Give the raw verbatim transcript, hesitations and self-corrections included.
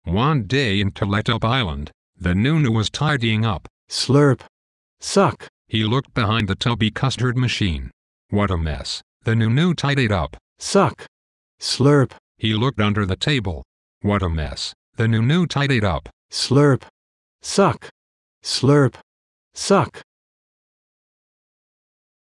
One day in Teletubby Island, the Noo-Noo was tidying up. Slurp. Suck. He looked behind the Tubby Custard Machine. What a mess. The Noo-Noo tidied up. Suck. Slurp. He looked under the table. What a mess. The Noo-Noo tidied up. Slurp. Suck. Slurp. Suck.